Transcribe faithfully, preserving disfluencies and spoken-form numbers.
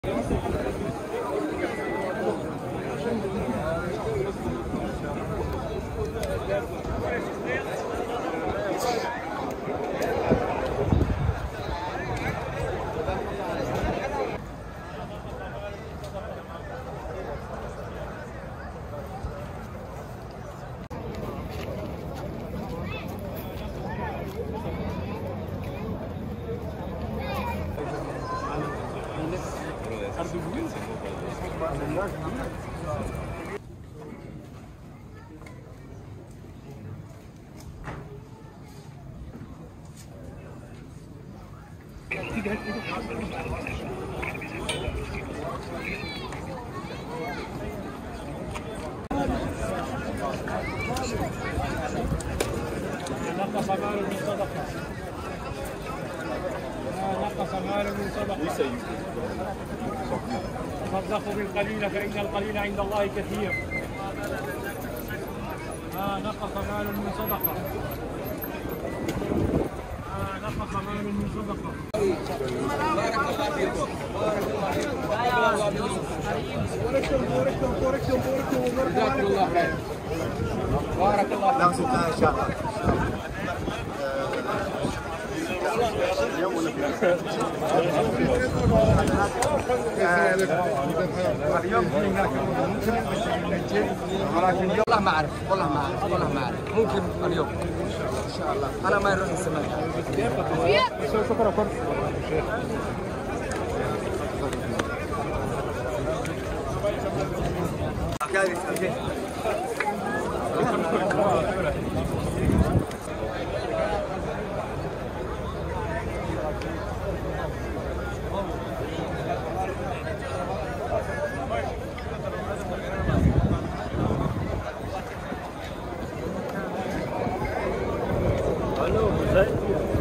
نقص مال من صدقة. نقص مال من صدقة. تصدقوا بالقليل فإن القليل عند الله كثير. ما نقص مال من صدقة. ما نقص مال من صدقة. بارك الله فيكم. بارك الله فيكم. بوركتم بوركتم بوركتم بوركتم جزاكم الله خير. بارك الله فيكم. نقصدها إن شاء الله. اليوم ولا اليوم في هناك ولكن والله ما اعرف والله ما اعرف والله ما اعرف ممكن اليوم ان شاء الله. انا ما يروح السماء. شكرا Hello,